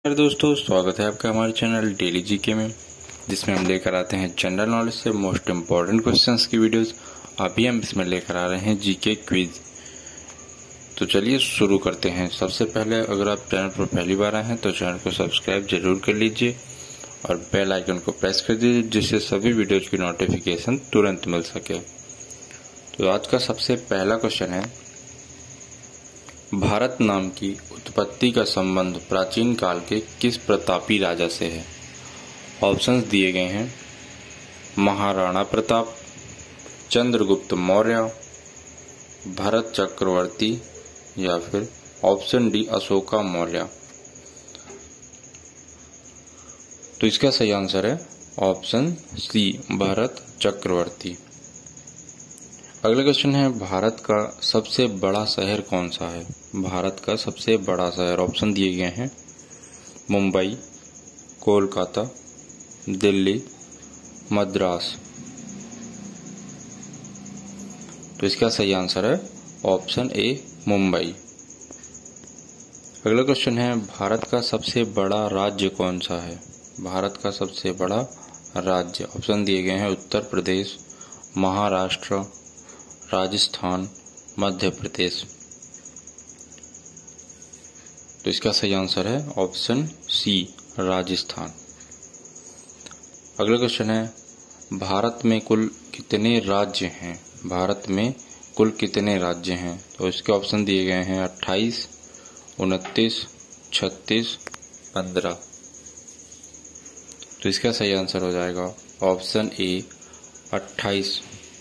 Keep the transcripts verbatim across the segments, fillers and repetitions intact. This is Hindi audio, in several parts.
नमस्कार दोस्तों, स्वागत है आपका हमारे चैनल डेली जीके में, जिसमें हम लेकर आते हैं जनरल नॉलेज से मोस्ट इम्पॉर्टेंट क्वेश्चंस की वीडियोस। अभी हम इसमें लेकर आ रहे हैं जीके क्विज। तो चलिए शुरू करते हैं। सबसे पहले अगर आप चैनल पर पहली बार आए हैं तो चैनल को सब्सक्राइब जरूर कर लीजिए और बेल आइकन को प्रेस कर दीजिए, जिससे सभी वीडियोज की नोटिफिकेशन तुरंत मिल सके। तो आज का सबसे पहला क्वेश्चन है, भारत नाम की उत्पत्ति का संबंध प्राचीन काल के किस प्रतापी राजा से है? ऑप्शंस दिए गए हैं, महाराणा प्रताप, चंद्रगुप्त मौर्य, भरत चक्रवर्ती या फिर ऑप्शन डी अशोका मौर्य। तो इसका सही आंसर है ऑप्शन सी भरत चक्रवर्ती। अगला क्वेश्चन है, भारत का सबसे बड़ा शहर कौन सा है? भारत का सबसे बड़ा शहर, ऑप्शन दिए गए हैं, मुंबई, कोलकाता, दिल्ली, मद्रास। तो इसका सही आंसर है ऑप्शन ए मुंबई। अगला क्वेश्चन है, भारत का सबसे बड़ा राज्य कौन सा है? भारत का सबसे बड़ा राज्य, ऑप्शन दिए गए हैं, उत्तर प्रदेश, महाराष्ट्र, राजस्थान, मध्य प्रदेश। तो इसका सही आंसर है ऑप्शन सी राजस्थान। अगला क्वेश्चन है, भारत में कुल कितने राज्य हैं? भारत में कुल कितने राज्य हैं? तो इसके ऑप्शन दिए गए हैं, अट्ठाईस, उनतीस, छत्तीस, पंद्रह। तो इसका सही आंसर हो जाएगा ऑप्शन ए अट्ठाईस।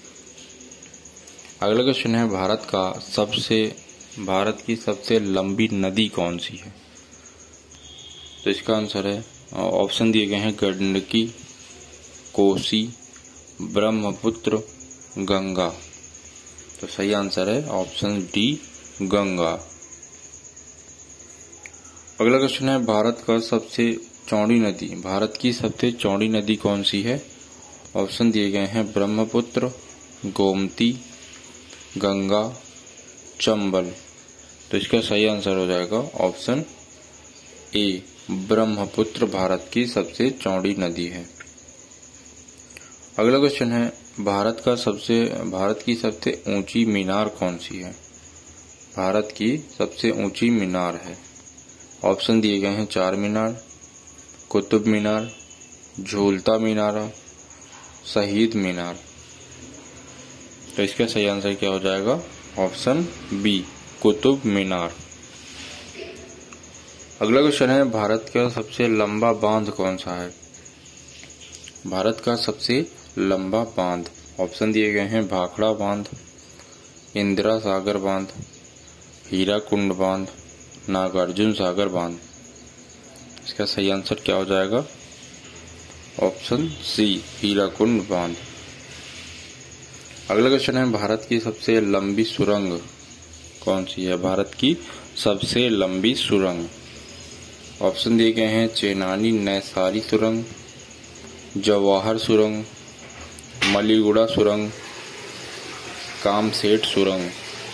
अगला क्वेश्चन है, भारत का सबसे भारत की सबसे लंबी नदी कौन सी है? तो इसका आंसर है, ऑप्शन दिए गए हैं, गंडकी, कोसी, ब्रह्मपुत्र, गंगा। तो सही आंसर है ऑप्शन डी गंगा। अगला क्वेश्चन है, भारत का सबसे चौड़ी नदी भारत की सबसे चौड़ी नदी कौन सी है? ऑप्शन दिए गए हैं, ब्रह्मपुत्र, गोमती, गंगा, चंबल। तो इसका सही आंसर हो जाएगा ऑप्शन ए ब्रह्मपुत्र भारत की सबसे चौड़ी नदी है। अगला क्वेश्चन है, भारत का सबसे भारत की सबसे ऊंची मीनार कौन सी है? भारत की सबसे ऊंची मीनार है, ऑप्शन दिए गए हैं, चार मीनार, कुतुब मीनार, झूलता मीनार, शहीद मीनार। तो इसका सही आंसर क्या हो जाएगा? Option B Qutub Minar. अगला क्वेश्चन है, भारत का सबसे लंबा बांध कौन सा है? भारत का सबसे लंबा बांध, ऑप्शन दिए गए हैं, भाखड़ा बांध, इंदिरा सागर बांध, हीराकुंड बांध, नागार्जुन सागर बांध। इसका सही आंसर क्या हो जाएगा? ऑप्शन सी हीराकुंड बांध। अगला क्वेश्चन है, भारत की सबसे लंबी सुरंग कौन सी है? भारत की सबसे लंबी सुरंग, ऑप्शन दिए गए हैं, चेनानी नैसारी सुरंग, जवाहर सुरंग, मलीगुड़ा सुरंग, कामसेठ सुरंग।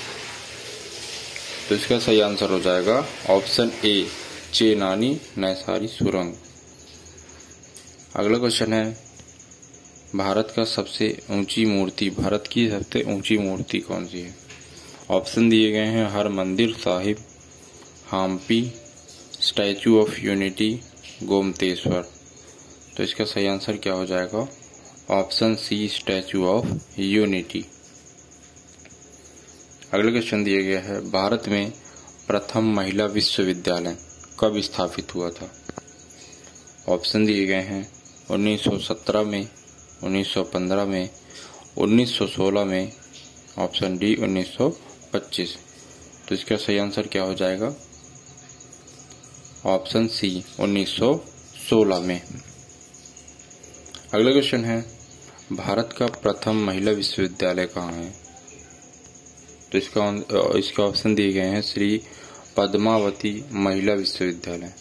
तो इसका सही आंसर हो जाएगा ऑप्शन ए चेनानी नैसारी सुरंग। अगला क्वेश्चन है, भारत का सबसे ऊंची मूर्ति भारत की सबसे ऊंची मूर्ति कौन सी है? ऑप्शन दिए गए हैं, Har Mandir Sahib, Hampi, statue of unity, Gomateshwara. तो इसका सही आंसर क्या हो जाएगा? Option C statue of unity. अगला क्वेश्चन दिया गया है, भारत में प्रथम महिला विश्वविद्यालय कब स्थापित हुआ था? ऑप्शन दिए गए हैं, उन्नीस सौ सत्रह में, उन्नीस सौ पंद्रह में, उन्नीस सौ सोलह में, ऑप्शन डी उन्नीस सौ पच्चीस। तो इसका सही आंसर क्या हो जाएगा? ऑप्शन सी उन्नीस सौ सोलह में। अगला क्वेश्चन है, भारत का प्रथम महिला विश्वविद्यालय कहाँ है? तो इसका इसके ऑप्शन दिए गए हैं, श्री पद्मावती महिला विश्वविद्यालय,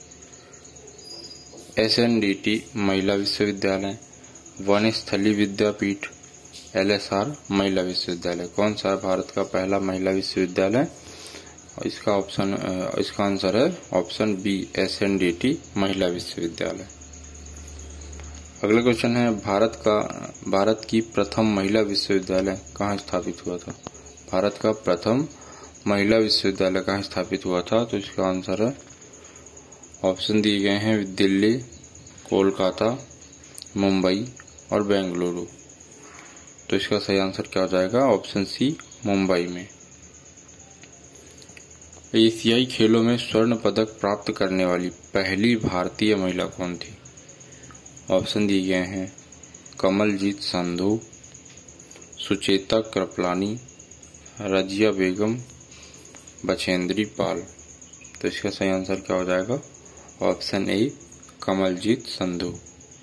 S N D T Mahila Vishwavidyalaya, Banasthali Vidyapith, L S R Mahila Vishwavidyalaya. कौन सा है भारत का पहला महिला विश्वविद्यालय? इसका ऑप्शन इसका आंसर है option B S N D T Mahila Vishwavidyalaya. अगला क्वेश्चन है भारत का भारत की प्रथम महिला विश्वविद्यालय कहाँ स्थापित हुआ था। भारत का प्रथम महिला विश्वविद्यालय कहाँ स्थापित हुआ था, तो इसका आंसर है ऑप्शन दिए गए हैं दिल्ली, कोलकाता, मुंबई और बेंगलुरु। तो इसका सही आंसर क्या हो जाएगा, ऑप्शन सी मुंबई में। एशियाई खेलों में स्वर्ण पदक प्राप्त करने वाली पहली भारतीय महिला कौन थी। ऑप्शन दिए गए हैं कमलजीत संधू, सुचेता कृपलानी, रजिया बेगम, बछेंद्री पाल। तो इसका सही आंसर क्या हो जाएगा, option A Kamaljit Sandhu.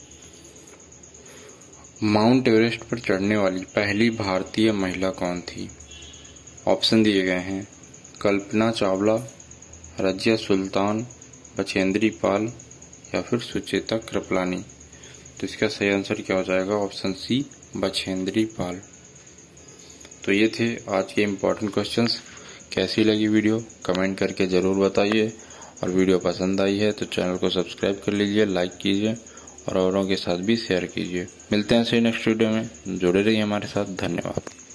Mount Everest पर चढ़ने वाली पहली भारतीय महिला कौन थी। ऑप्शन दिए गए हैं कल्पना चावला, रजिया सुल्तान, बछेंद्री पाल या फिर सुचेता कृपलानी। तो इसका सही आंसर क्या हो जाएगा, ऑप्शन सी बछेंद्री पाल। तो ये थे आज के इम्पोर्टेंट क्वेश्चंस। कैसी लगी वीडियो कमेंट करके ज़रूर बताइए, और वीडियो पसंद आई है तो चैनल को सब्सक्राइब कर लीजिए, लाइक कीजिए और औरों के साथ भी शेयर कीजिए। मिलते हैं से नेक्स्ट वीडियो में, जुड़े रहिए हमारे साथ। धन्यवाद।